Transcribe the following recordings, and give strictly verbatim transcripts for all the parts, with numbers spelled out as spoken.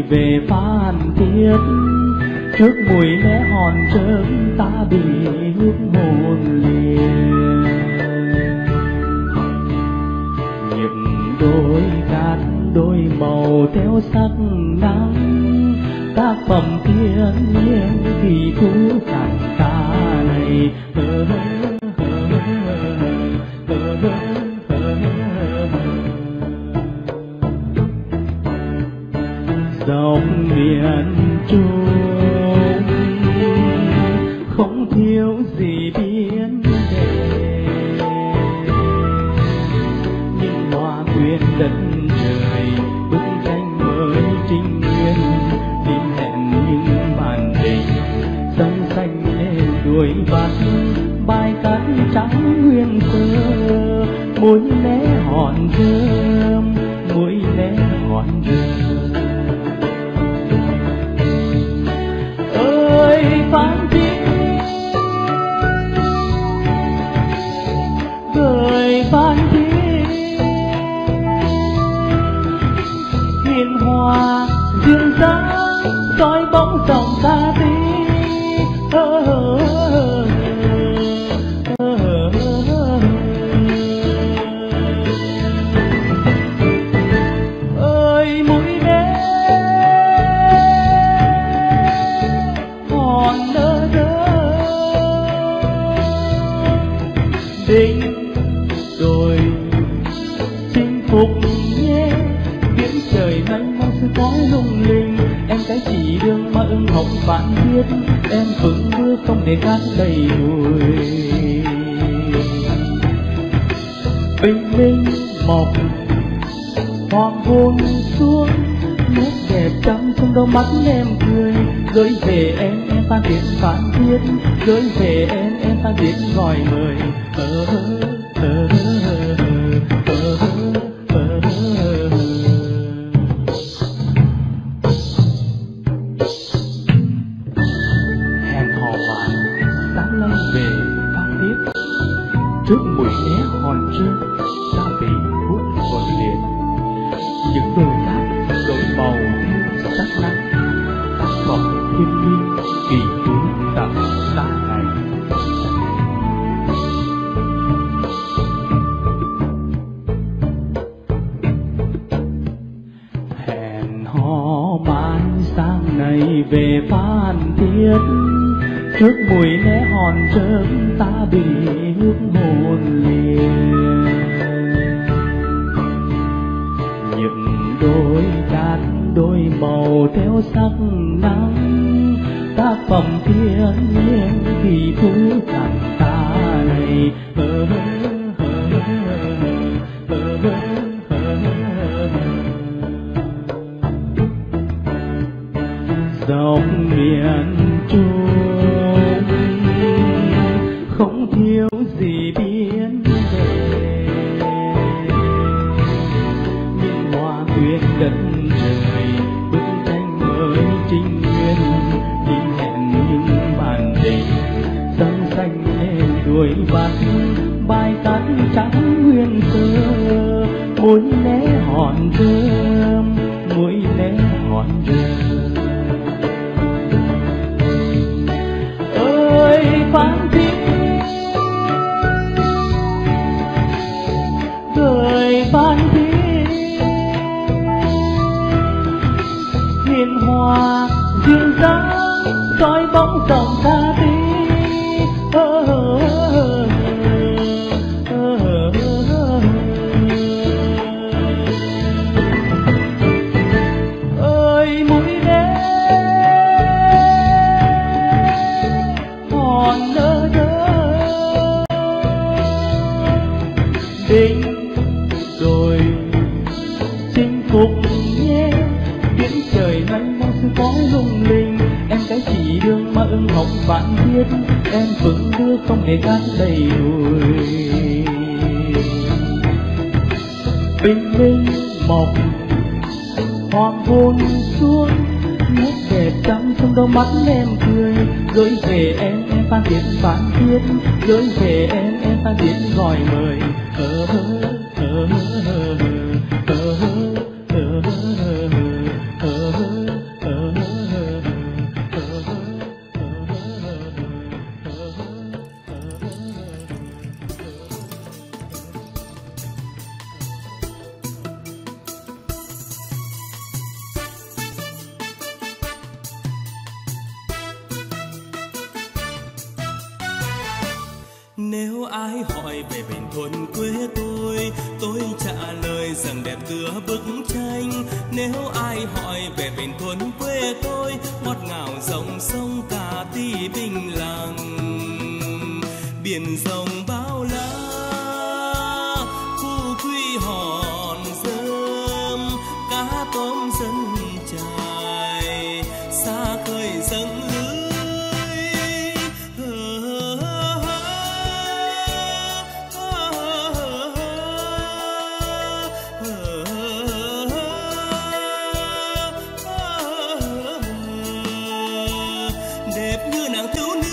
về Phan Thiết, trước mùi né hòn trớm ta bị hút hồn liền. Nhịp đôi cát đôi màu theo sắc nắng, tác phẩm thiên nhiên vì thú cạn ta này. Dòng miền Trung không thiếu gì biến đề, nhưng hoa quyến đất trời bức tranh mới trinh nguyên, tìm hẹn những màn tình sông xanh lên đuổi bắt bài cát trắng nguyên sơ, môi né hòn thơm môi né hòn thơm. Ơi Phan Thiết, người Phan Thiết, hiền hòa duyên dáng soi bóng dòng xa tí. Ơi mũi bé hòn nơ đơ, đỉnh đồi chinh phục nhé, biển trời mênh mông sự khói lung linh. Em cái chỉ đường mà ưng hồng Phan Thiết, em vững bước không để cát đầy đuổi. Bình minh mọc hoàng hôn xuống, nét đẹp trong trong đôi mắt em cười. Gửi về em em Phan Thiết Phan Thiết, gửi về em em Phan Thiết gọi mời. Ờ, ờ, ờ, ờ, ờ, ờ, ờ. Hẹn hò bạn sáng lâm về Phan Thiết, trước mùi né hòn trơn ta bị hút hồn liền. Những đôi cát đôi màu theo sắc nắng, tác phẩm thiên nhiên kỳ thú tặng ta này. Hẹn hò bạn sáng nay về Phan Thiết, trước mùi né hòn trớm ta bị hút hồn liền. Những đôi cát đôi màu theo sắc nắng, tác phẩm thiên nhiên vì thú cạn ta này. Ờ, ờ, ờ, ờ, ờ. Dòng miền Trung không thiếu gì biến đề, nhưng hoa quyến đất trời bức tranh mới trinh nguyên, tìm hẹn những màn tình sông xanh lên đuổi bắt bài cát trắng nguyên sơ, môi né hòn thơm môi né hòn thơm. Ơi Phan Thiết, người Phan Thiết, hiền hòa duyên dáng soi bóng dòng xa tí. Ờ, ờ, ờ, ờ, ờ, ờ. Ơi mũi bé hòn nơ đơ, đỉnh đồi chinh phục nhé, biển trời mênh mông sự khói lung linh. Em cái chỉ đường mà ưng hồng Phan Thiết, em vững bước không để cát đầy đuổi. Bình minh mọc hoàng hôn xuống, nét đẹp trong trong đôi mắt em cười. Gửi về em em Phan Thiết Phan Thiết, gửi về em em Phan Thiết gọi mời. Ờ, ờ, ờ, ờ, ờ, ờ, ờ, ờ, ờ, ờ. Nếu ai hỏi về bên thôn quê tôi, tôi trả lời rằng đẹp tựa bức tranh. Nếu ai hỏi về bên thôn quê tôi, ngọt ngào dòng sông Cà Tý bình lặng, biển rộng bao la, khu quy hòn rơm, cá tôm dân chài, xa khơi dâng lưới. Đẹp như nàng thiếu nữ,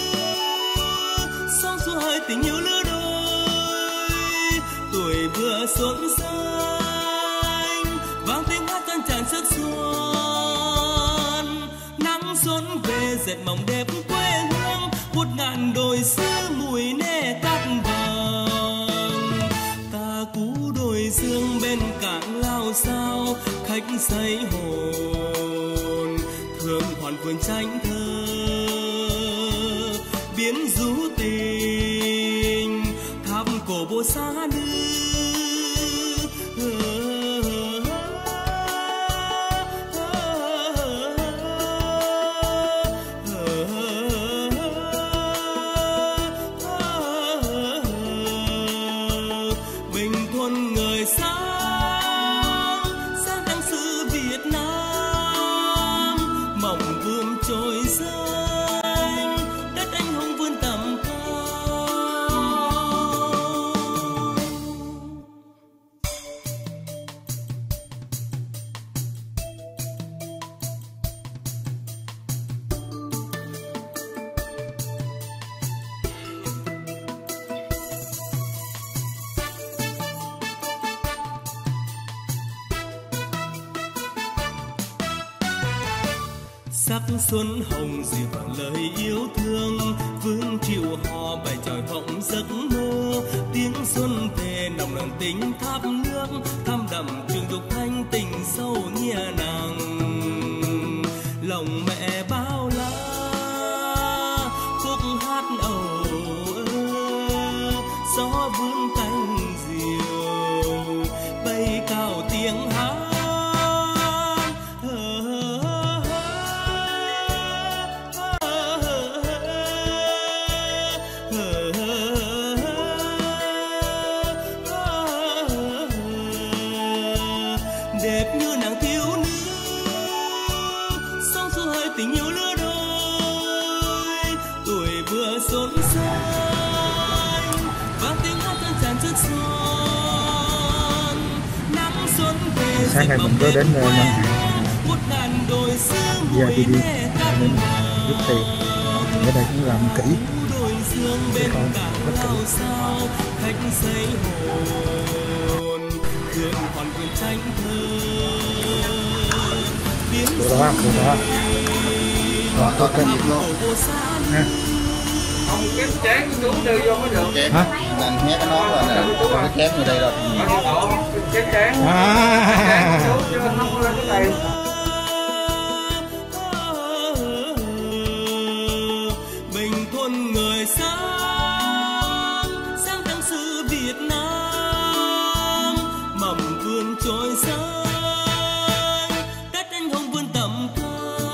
sóng xua hơi tình yêu lứa đôi, tuổi vừa xuân xanh, vang tiếng hát chan tràn sức xuân. Nắng xuân về dệt mộng đẹp quê hương, một ngàn đồi xưa mùi nê cát vàng. Ta cú đồi dương bên cạn lao sao, khách say hồn thương hoàn vườn tranh thơ, biến du tình tháp cổ bồ xa nữ. Bình thuần người sáng, sáng tăng sự Việt Nam, mộng vương trôi xanh, đất anh hùng vươn tầm cao. Sắc xuân hồng dịu vàng lời yêu thương, vương chịu hò bài tròi vọng giấc mơ. Tiếng xuân về nồng nàn tình tháp nước, thăm đậm trường dục thanh tình sâu nghĩa nặng. Lòng mẹ bao la khúc hát ầu ơ, gió vươn cánh diều bay cao tiếng hát. Đẹp như nàng thiếu nữ, sóng xua hơi tình yêu lứa đôi, tuổi vừa xuân xanh, vang tiếng hát chan tràn sức xuân. Nắng xuân về sáng nay mình có đến ngân hàng, một ngàn đồi xưa giờ mùi đi đi nê cát nên rút tiền. Ở đây cũng làm kỹ, đồi dương bên con cạn rất lao kỹ. sao, khách say hồn thương hoàn vườn tranh thơ, biến Đồ đó, đồ đó. Rồi, Có ok. cái dịp luôn. Ha. Ông kiếm chén chú đưa vô mới được. Chén, Hả? nên nhét cái nón rồi nè, còn cái chén như đây rồi. Ông đổ chén chén. À. Chú chứ không lên cái này. Bình thuần người sáng, sáng tăng sự Việt Nam, mầm vườn trôi xanh, đất anh hùng vươn tầm cao.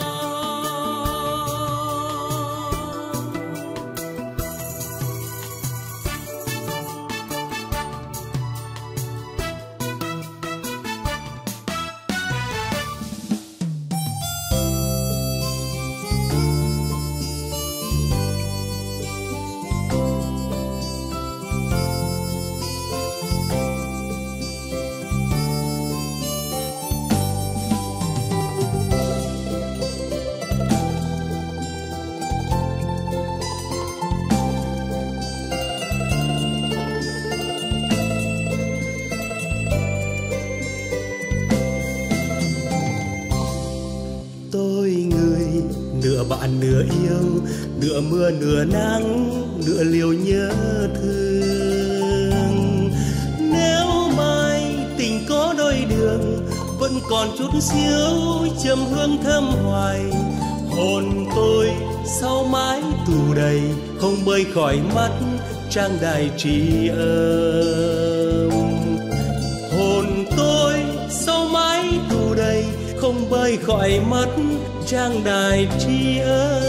Nửa bạn nửa yêu, nửa mưa nửa nắng, nửa liều nhớ thương. Nếu mai tình có đôi đường, vẫn còn chút xíu trầm hương thơm hoài. Hồn tôi sau mái tù đầy, không bơi khỏi mắt trang đài tri âm. Hồn tôi sau mái tù đầy không bơi khỏi mắt trang đài tri âm.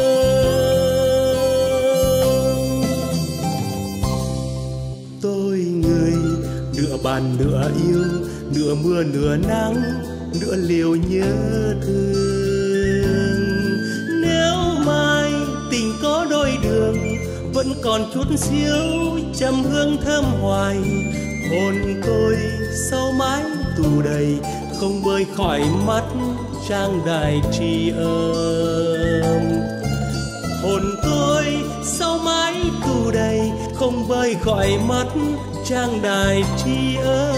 Tôi người nửa bàn nửa yêu, nửa mưa nửa nắng, nửa liều nhớ thương. Nếu mai tình có đôi đường, vẫn còn chút xíu trầm hương thơm hoài. Hồn tôi sau mái tù đầy không bơi khỏi mắt trang đài tri âm. Hồn tôi sau mái tù đầy không bơi khỏi mắt trang đài tri âm.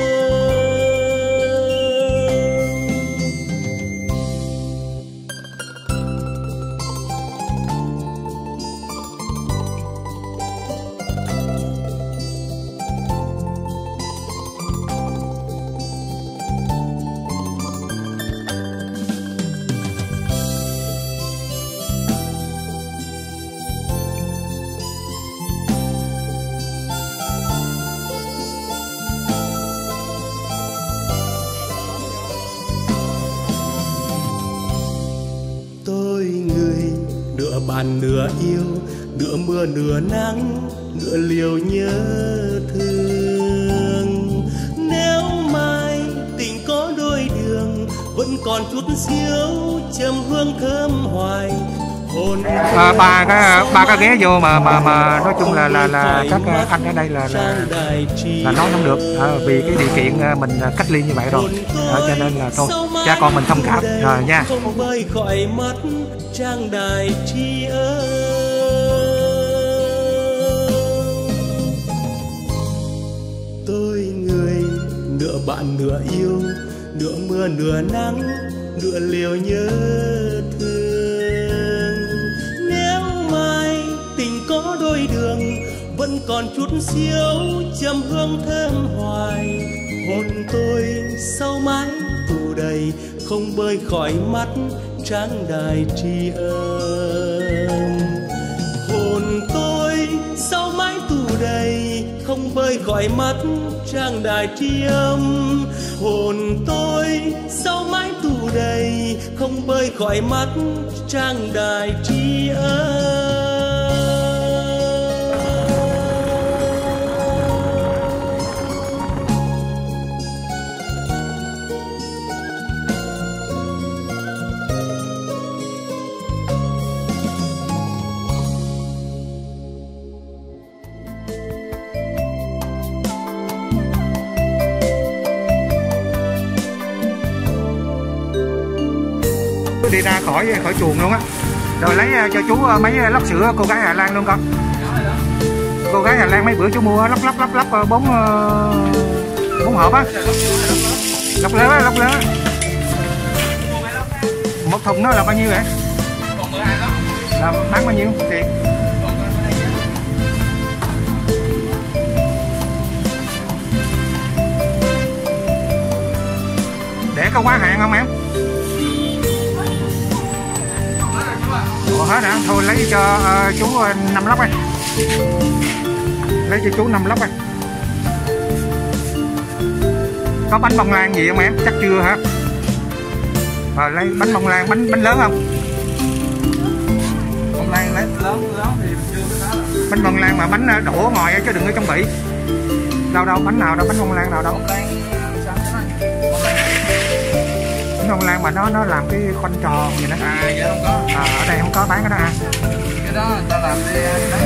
Nửa bàn nửa yêu, nửa mưa nửa nắng, nửa liều nhớ thương. Nếu mai tình có đôi đường, vẫn còn chút xíu trầm hương thơm hoài. Hồn à, ba cái ba cái ghé vô mà mà mà nói chung là là là các anh ở đây là là, là nói không được à, vì cái điều kiện mình cách ly như vậy rồi à, cho nên là thôi cha con mình thông cảm rồi nha. Không bơi khỏi mắt trang đài tri âm. Tôi người nửa bạn nửa yêu, nửa mưa nửa nắng, nửa liều nhớ thương. Nếu mai tình có đôi đường, vẫn còn chút xíu trầm hương thơm hoài. Hồn tôi sau mái tù đầy không bơi khỏi mắt trang đài tri âm. Hồn tôi sau mái tù đầy không bơi khỏi mắt trang đài tri âm. Hồn tôi sau mái tù đầy không bơi khỏi mắt trang đài tri âm. Đi ra khỏi khỏi chuồng luôn á, rồi lấy cho chú mấy lốc sữa cô gái Hà Lan luôn con. Cô gái Hà Lan mấy bữa chú mua lốc lốc lốc lốc bốn bốn hộp á, lốc lớn á, lốc lớn. Một thùng nó là bao nhiêu vậy? Là bán bao nhiêu tiền? Để có quá hạn không em? Ủa hết hả? Thôi lấy cho uh, chú năm lốc đây. Lấy cho chú năm lốc đây. Có bánh bông lan gì không em? Chắc chưa hả? Rồi lấy bánh bông lan, bánh bánh lớn không? Bông lan lấy lớn lớn thì chưa có. Bánh bông lan mà bánh đổ ngoài chứ đừng có trong bị. Đâu đâu bánh nào đâu, bánh bông lan nào đâu. Bánh bông lan mà nó nó làm cái khoanh tròn vậy đó. À vậy không có. À, ở đây không có bán cái đó ha. Cái đó người ta làm đi